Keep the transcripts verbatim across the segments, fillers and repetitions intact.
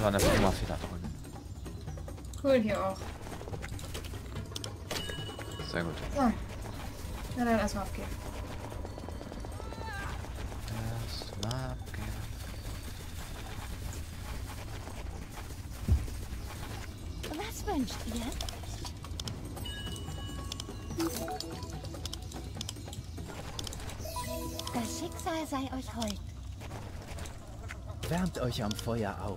war eine Firma-Fehler drin. Cool, hier auch. Sehr gut. So. Na dann erstmal abgehen. Erstmal abgehen. Was wünscht ihr? Das Schicksal sei euch hold. Wärmt euch am Feuer auf.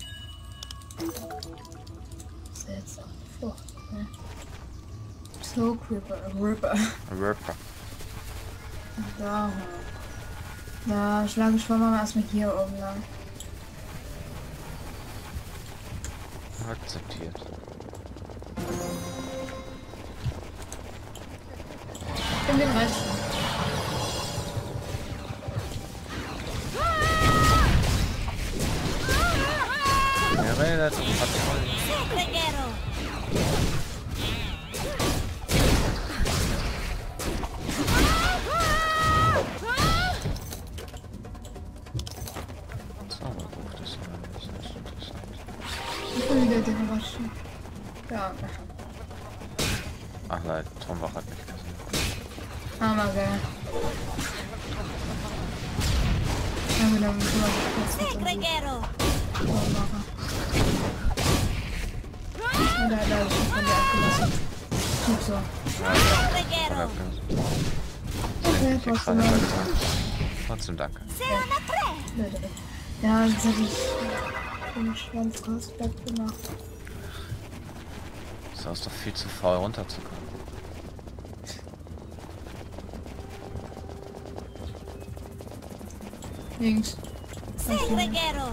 Seltsam. Frucht, ne? Slow Creeper. Ripper. Ripper. Da. Da schlage ich vor, mal erstmal hier oben lang. Akzeptiert. In den Rechten. Er redet und hat voll. Zauberbuch, das ist nicht interessant. Ich bin wieder Dekoration. Ja. Ach nein, Turmwach hat mich gesehen. Hammer, geil. Ja, wieder mit Segregero. Turmmacher. Und da hat er sich von der abgelassen. Gut so. Segregero. Okay, trotzdem mal. Trotzdem danke. Blöde. Ja, jetzt hätte ich den Schwanz Respekt gemacht. Du warst doch viel zu faul runterzukommen. Links. Segregero.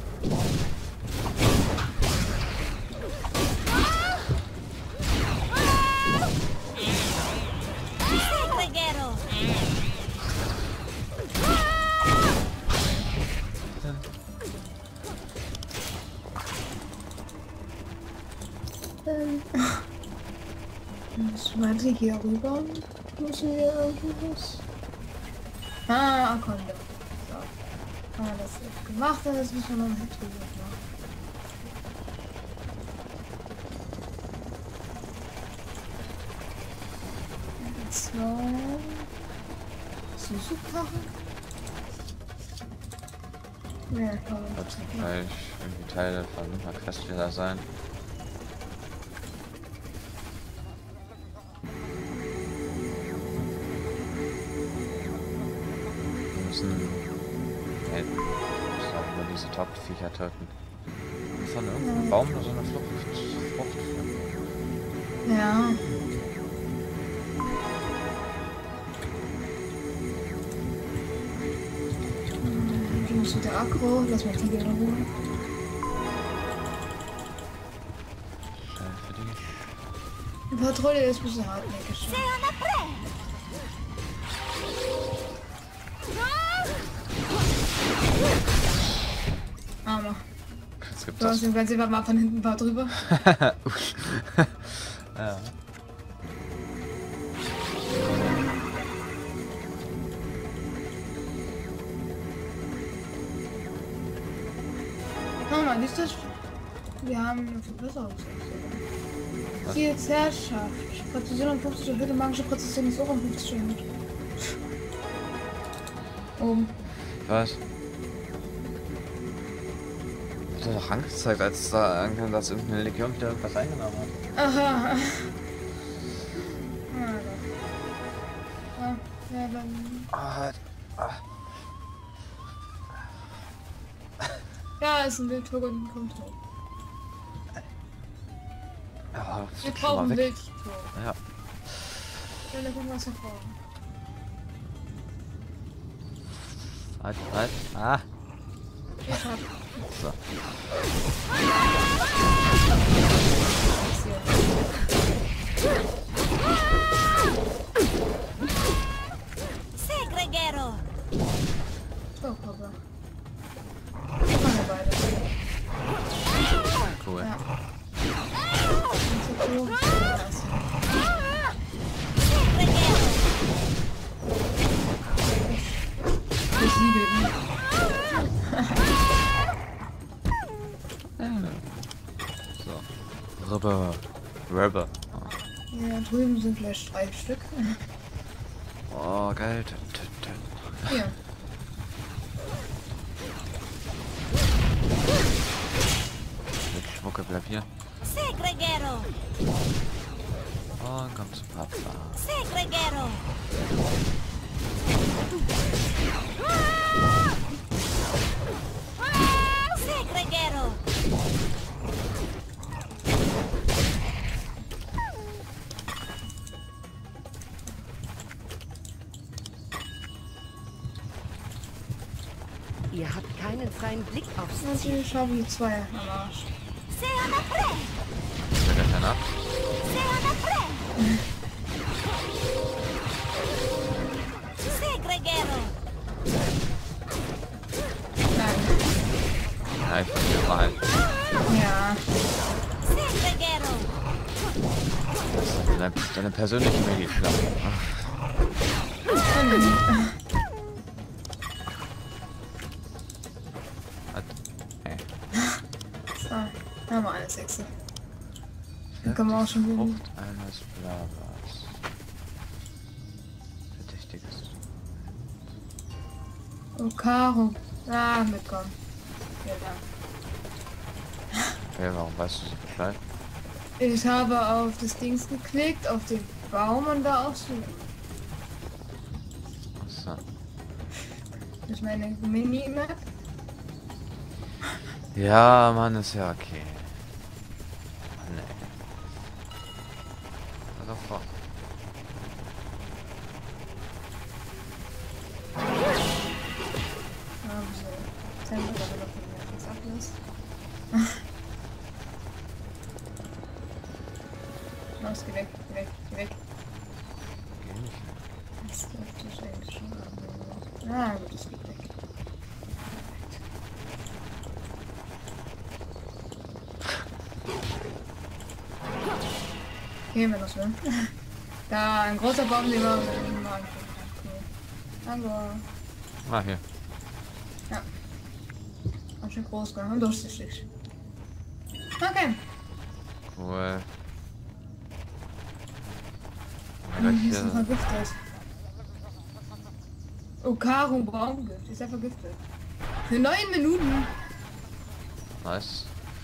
Segregero. Ähm. Müssen wir hier rüber? Müssen wir irgendwas? Ah, Akonda. So. Haben wir das jetzt gemacht, dann müssen wir noch ein drüber machen. Zwei. Suzukachen? Ja, ich glaube, Wird gleich irgendwie Teil von einer Quest wieder sein. Wir müssen hey, müssen auch über diese Top-Viecher töten. Und von irgendeinem Baum nur so eine Flucht, Frucht finden. ja. Du musst mit der Aggro, lass mal die in Ruhe. Schnell für die. Die Patrouille ist ein bisschen hartnäckig. Armer. Jetzt gibt Du hast das. den ganzen mal von hinten ein paar drüber. Ja. Guck mal, nicht das. Wir haben eine Verbesserung. Ziels Herrschaft. Präzision um fünfzig erhöhte magische Präzision ist auch um fünfzig erhöht. Oben. Was? Wird doch angezeigt, als da ankam, dass irgendeine Legion wieder irgendwas eingenommen hat. Aha. Ah, ah, ja, dann. Ah, ah. Ja, ist ein Wildvogel und kommt hoch. Ja, Wir schon mal brauchen weg. Wildvogel. Ja. Ja, dann gucken wir, was wir brauchen. Halt, halt. Ah. Ich hab. So. Segregero. Oh, Papa. Machen wir beide. Cool. Ja. Und so cool. Besiegelt ihn. Rubber. Rubber. Ja, drüben sind gleich drei Stück. Oh, geil. Hier. Mit Schmucke, bleib hier. Segregero. Und komm zu Papa. Segregero. Segregero. Ihr habt keinen freien Blick aufs Ziel. Natürlich haben die zwei am Arsch. Sean apre. Ist der keiner ab? Sean apre. Segregero. Nein. Ja, ich verliere mal. Ja. Segregero. Deine, deine persönliche Medienschlappe. Hey. So, haben wir eine Sechse. Dann können wir auch schon wieder. Frucht eines Blavas. Verdächtiges. Oh, Karo. Ah, mitkommen. Ja, da. Okay, warum weißt du so Bescheid? Ich habe auf das Dings geklickt, auf den Baum und da aussuchen. Achso. Das ist meine Minimap. Ja, Mann, ist ja okay. Nee. Also vor. Ah, so. Zeigen wir aber noch mehr. Was sagt das? Los, geh weg, geh weg, geh weg. Geh nicht. Das dürfte ich eigentlich schon haben. Ah, gut, es geht weg. Okay, wenn das will. Da, ein großer Baum, den wir mal angucken. Cool. Hallo. Ah, hier. Ja. Ganz schön groß, gell? Und durchsichtig. Okay. Cool. Oh, Ja, hier ist er hier. vergiftet. Oh, Karo Baumgift. Ist er vergiftet? Für neun Minuten? Nice.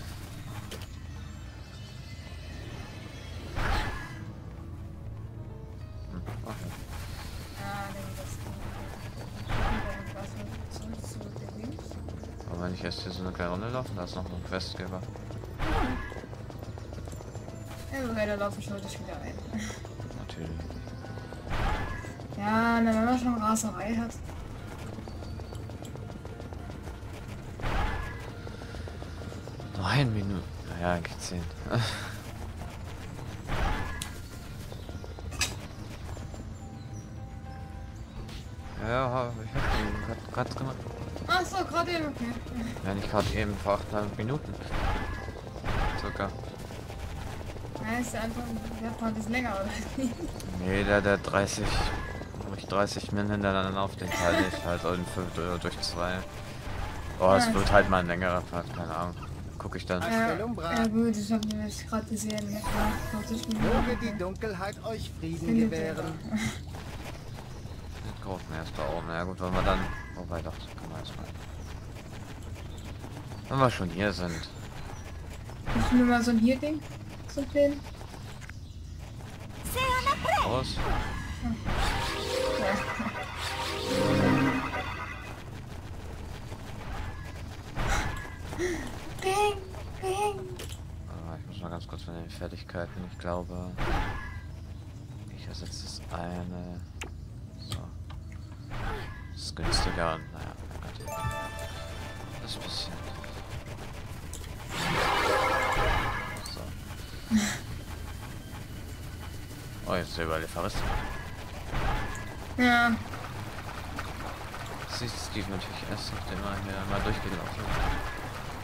Hm, okay. Ah, dann das. Zurück zu der Dings. Aber wenn ich erst hier so eine kleine Runde laufen, da ist noch ein Questgeber. Ja, da laufe ich heute wieder ein. Natürlich. Ja, na, wenn man schon Raserei hat. Neun Minuten. Naja, eigentlich zehn. Ja, ich hab gerade gemacht. Ach so, gerade eben, okay. Ja, nicht gerade eben vor acht Minuten. Circa. Ja, ist ja einfach, der hat mal ein bisschen länger, oder? Nee, der, der dreißig, durch dreißig Min hintereinander auf den Teil nicht, halt in fünf oder durch zwei. Oh, es Ja. wird halt mal ein längerer Part, keine Ahnung. Guck ich dann. Ja, Penumbra. ja gut, ich habe nämlich gerade gesehen. Ja, vierzig Möge Minuten. die Dunkelheit euch Frieden Findet ihr gewähren. da. Den großen erst da oben. Ja gut, wenn wir dann. Wobei doch, das kann man erstmal. Wenn wir schon hier sind. Ich mir mal so ein Hier-Ding zu sehen. Sean apre. Aus. Ja. Ping, ping. Ah, ich muss mal ganz kurz von den Fertigkeiten. Ich glaube. Ich ersetze das eine. So. Das ist günstiger und naja, mein Gott. Das ist ein bisschen. So. Oh, jetzt ist überall die Verrisse. Ja. Sieht Steve natürlich erst, nachdem er hier mal durchgelaufen ist.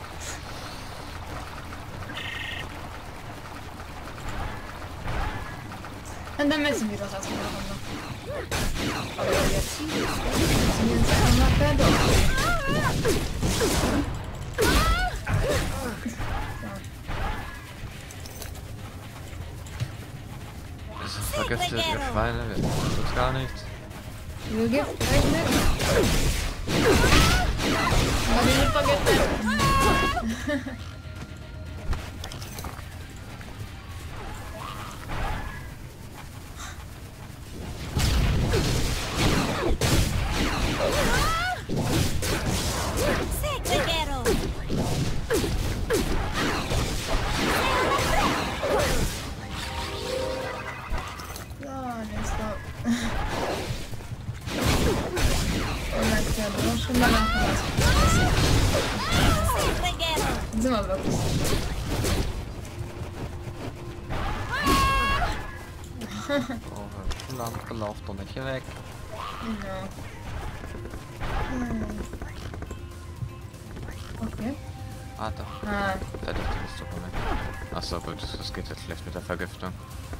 Und dann messen wir das erstmal noch. Aber jetzt messen wir uns einfach mal quer durch. sind vergiftet, ihr Schweine, wir tut gar nichts. Nur Gift, gleich mit. Aber die wird vergiftet. Segregero. So, nächster. Oh mein Gott, du hast schon mal nachgelassen. Segregero. Sind wir wirklich. Oh, Lampe lauft doch nicht weg. Genau. Hm. Okay. Ah, doch. Ah, Da dachte ich, das Dokument. Achso, gut, das geht jetzt schlecht mit der Vergiftung.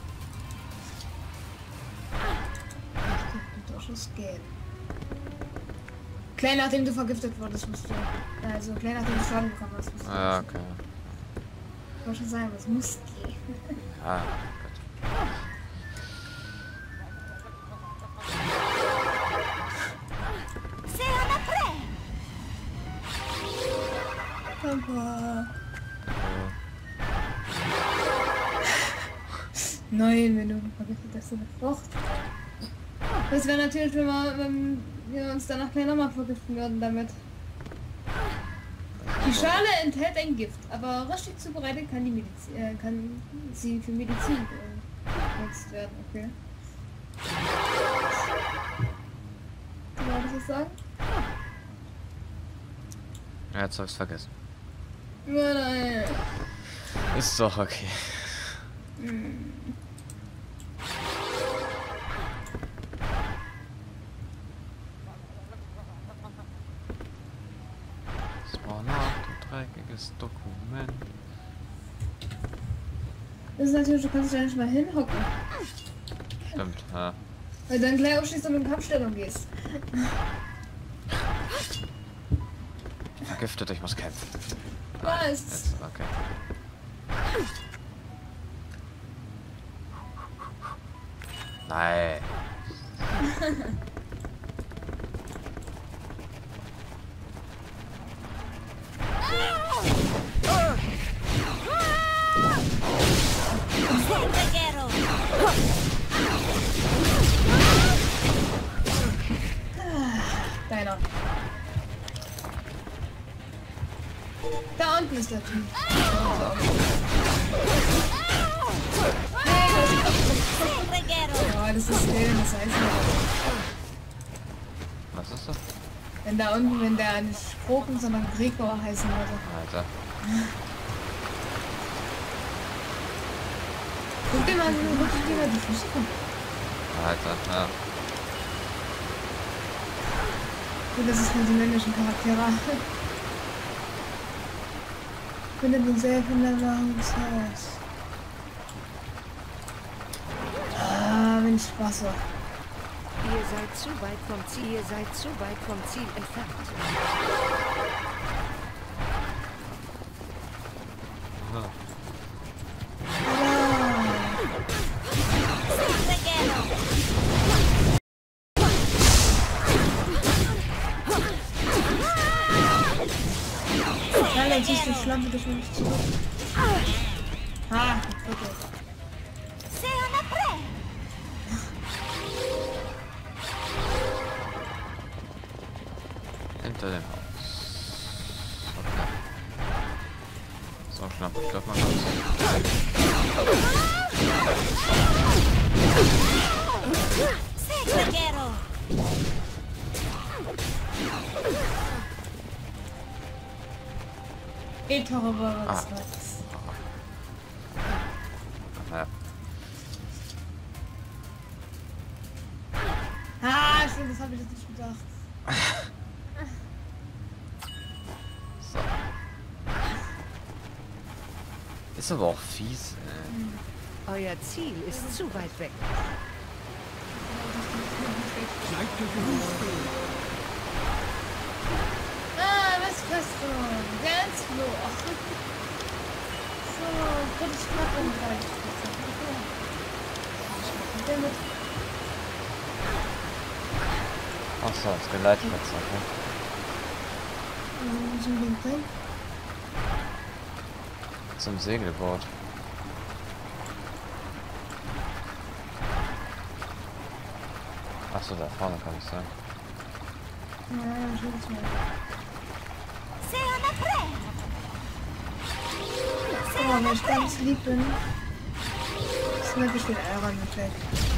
Schuss gelb. Klein nachdem du vergiftet wurdest, musst du. Also klein nachdem du Schaden bekommen hast, musst du. Ah, okay. Ich wollte schon sagen, das muss gehen. Ah, gut. Sei alla pre. Papa. Also, Nein, wenn du vergiftet hast, eine Frucht. Das wäre natürlich, wenn wir, wenn wir uns danach gleich nochmal vergiften würden damit. Die Schale enthält ein Gift, aber richtig zubereitet kann, die Medizin, äh, kann sie für Medizin äh, genutzt werden. Okay. Wolltest du das sagen? ja, jetzt hab ich's vergessen. Ja, nein. Ist doch okay. Hm. Das war ein dreckiges Dokument. Das ist natürlich, du kannst dich da nicht mal hinhocken. Stimmt, ja. Weil du dann gleich aufstehst und in Kampfstellung gehst. Vergiftet, ich muss kämpfen. Was? Jetzt, okay. Nein. Segregero. Deiner. Da unten ist der Typ. Segregero. Ja, das ist Leben, das heißt nicht. Was ist das? Wenn da unten, wenn der nicht Kroken, sondern Gregor heißen würde. Alter. Guck dir mal, guck dir mal die Füße an. Alter, ja. Und das ist halt die männlichen Charaktere. Findet uns sehr in der Haus. Ah, wenn ich Wasser. Ihr seid zu weit vom Ziel, ihr seid zu weit vom Ziel entfernt. Aha. Segregero. Ja, dann ziehst du die Schlampe durch mich zurück. Ah, okay. Sei alla pre. Hinter dem Haus. Okay. So, schnapp, ich glaub mal ganz. Segregero. E-Tore war was. Ja. Ah, stimmt, das habe ich jetzt nicht gedacht. So. Ist aber auch fies, ey. Euer Ziel ist zu weit weg. Ah, was Festung? Ganz hoch. So, gutes Knapp und Damit. Achso, das Geleitplatz, okay. Wo sind wir drin? Zum Segelboot. Achso, da vorne kann ich sein. Ja, ich will es mal. Sei napre. Oh, wenn ich ganz lieb bin. Das wirklich den Aaron natürlich.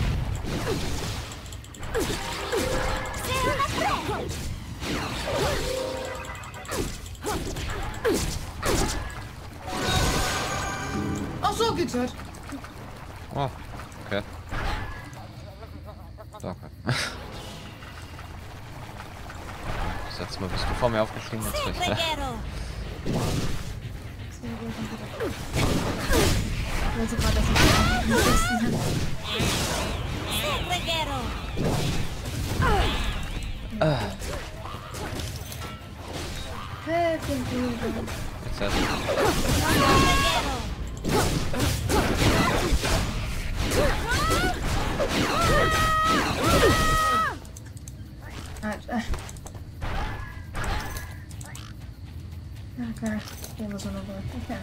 Sei napre. Ach so geht's halt. Oh, okay. Danke. Das letzte Mal bist du vor mir aufgestiegen, jetzt Sei nicht. preghiero. Sehr gut, danke. Ich weiß gerade, dass ich den besten habe. Sei preghiero. Ah, Hey, Computer. jetzt erst. Preghiero. Halt, äh. Okay, der muss noch mal. Okay.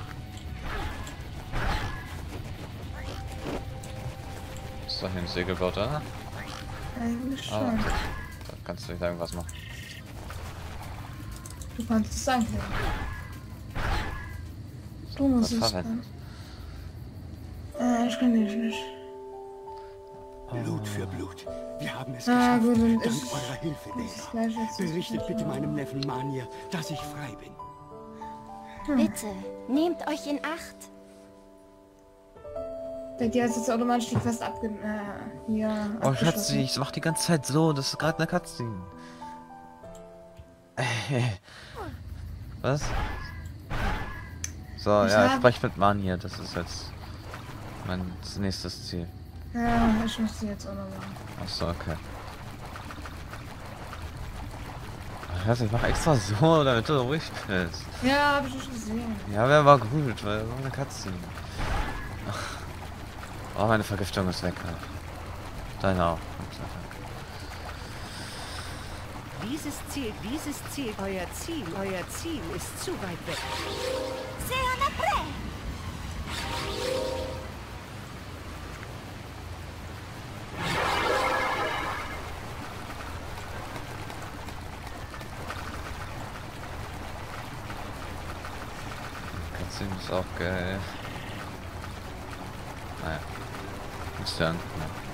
Ist doch hier ein Segelboot, oder? Eigentlich Ah, schon. okay. Da kannst du wieder irgendwas machen. Du kannst es sagen. Du musst es verwenden. Äh, ich kann nicht. nicht. Blut für Blut. Wir haben es Ah, geschafft. gut, und Dank ich- eurer Hilfe, Das ist Lena. gleich jetzt. Berichtet bitte meinem Neffen Manja, dass ich frei bin. Bitte, nehmt euch in Acht. Der die hat jetzt automatisch die Quest abge... Äh, ja, Oh, abgeschlossen. Schatzi, ich mach die ganze Zeit so, das ist gerade eine Cutscene. Was? So, Ich ja, ich hab- sprech mit Mann hier, das ist jetzt mein nächstes Ziel. Ja, ich muss die jetzt auch noch machen. Achso, okay. Ach, ich mach extra so, damit du ruhig bist. Ja, hab ich schon gesehen. Ja, wäre aber gut, weil das war eine Cutscene. Oh, meine Vergiftung ist weg. Deine auch. Gott sei Dank. Dieses Ziel, dieses Ziel, euer Ziel, euer Ziel ist zu weit weg. Sei napre. Cutscene ist auch geil. Naja. Ist ja. Ja.